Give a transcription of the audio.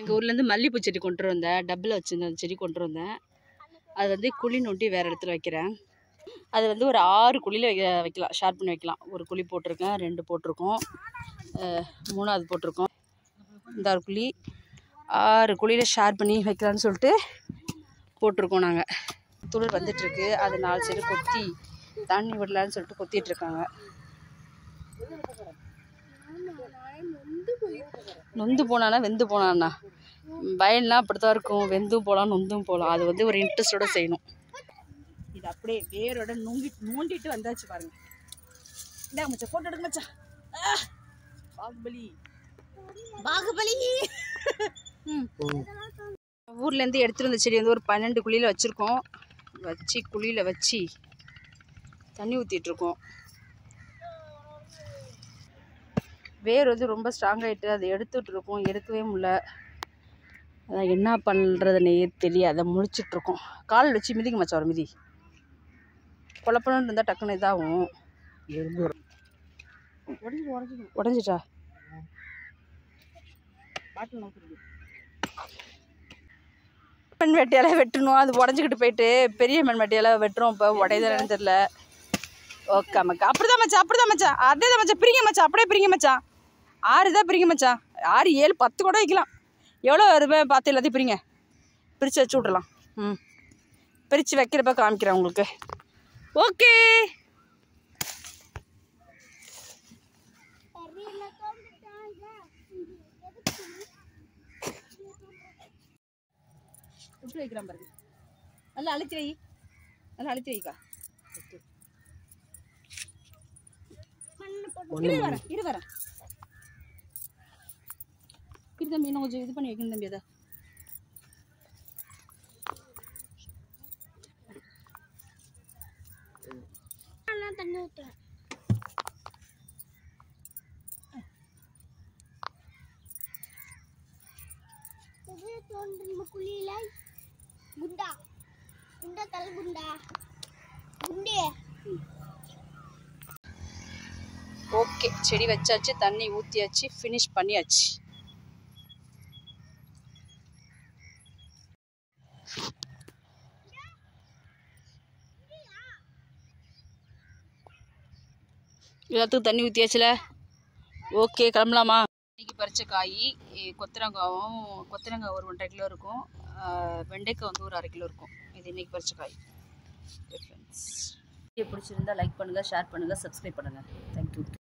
எங்கள் ஊர்லேருந்து மல்லிகைப்பூ செடி கொண்டு வந்தேன், டப்பில் வச்சுருந்த அந்த செடி கொண்டு வந்தேன். அது வந்து குழி நோண்டி வேறு இடத்துல வைக்கிறேன். அது வந்து ஒரு 6 குழியில் வைக்கலாம், ஷேர் பண்ணி வைக்கலாம். ஒரு குழி போட்டிருக்கேன், 2 போட்டிருக்கோம், 3ஆவது போட்டிருக்கோம். இந்த 6 குழி 6 குழியில் ஷேர் பண்ணி வைக்கலான்னு சொல்லிட்டு போட்டிருக்கோம். நாங்கள் துளிர் வந்துட்டுருக்கு. அது 4 சைடு கொத்தி தண்ணி விடலான்னு சொல்லிட்டு கொத்திட்டுருக்காங்க. நொந்து போனானா வெந்து போனான்னா வயல்லாம் அப்படித்தான் இருக்கும். வெந்தும் போகலாம், நொந்தும் போகலாம். அது வந்து ஒரு இன்ட்ரெஸ்டோடு செய்யணும். இது அப்படியே வேரோட நோண்டிட்டு வந்தாச்சு பாருங்க. இந்த மச்சா போட்டோ எடுக்க மச்சா. பாகுபலி பாகுபலி. ஊர்லேருந்து எடுத்துகிட்டு வந்த செடி வந்து ஒரு 12 குழியில் வச்சுருக்கோம். வச்சு குழியில் வச்சு தண்ணி ஊற்றிட்டுருக்கோம். வேர் வந்து ரொம்ப ஸ்ட்ராங்காகிட்டு அதை எடுத்துகிட்ருக்கோம். எடுக்கவே முடியல. அதான் என்ன பண்ணுறதுனே தெரியாது. அதை முழிச்சிட்ருக்கோம். கால் வச்சு மிதிக்க மச்சா, ஒரு மிதி. குழப்பம்னு இருந்தால் டக்குன்னு இதாகும். உடஞ்சிட்டா மண்வெட்டியால் வெட்டணும். அது உடஞ்சிக்கிட்டு போயிட்டு பெரிய மண்வெட்டியால் வெட்டுறோம். இப்போ உடையதானு தெரில. ஓகே மக்கா, அப்படிதான் மச்சான், அப்படிதான் மச்சான். அதே தான் மச்சான், பிரிங்க மச்சான், அப்படியே பிரிங்க மச்சான். 6 தான் பிரிங்க மச்சான். 6, 7, 10 கூட வைக்கலாம். எவ்வளோ ரூபாய் பார்த்து எல்லாத்தையும் பிரிங்க. பிரித்து வச்சு விட்றலாம். பிரித்து வைக்கிறப்ப காமிக்கிறேன் உங்களுக்கு. ஓகே. எப்படி வைக்கிறான் பாருங்க. நல்லா அழுத்தி வை, நல்லா அழுத்தி வைக்கா. இரு வரேன் தம்பி. இன்னும் கொஞ்சம் இது பண்ணி வைக்கணும் தம்பி. அதை தண்ணி ஊற்றுறேன். ஓகே, செடி வச்சாச்சு, தண்ணி ஊற்றியாச்சு, ஃபினிஷ் பண்ணியாச்சு. எல்லாத்துக்கும் தண்ணி ஊற்றியாச்சுல. ஓகே, கிளம்பலாமா? இன்னைக்கு பறித்த காய் கொத்தரங்காய் ஒரு 1.5 கிலோ இருக்கும். வெண்டைக்காய் வந்து ஒரு 1/2 கிலோ இருக்கும். இது இன்னைக்கு பறித்த காய். ஃப்ரெண்ட்ஸ், பிடிச்சிருந்தா லைக் பண்ணுங்கள், ஷேர் பண்ணுங்கள், சப்ஸ்கிரைப் பண்ணுங்கள். தேங்க்யூ.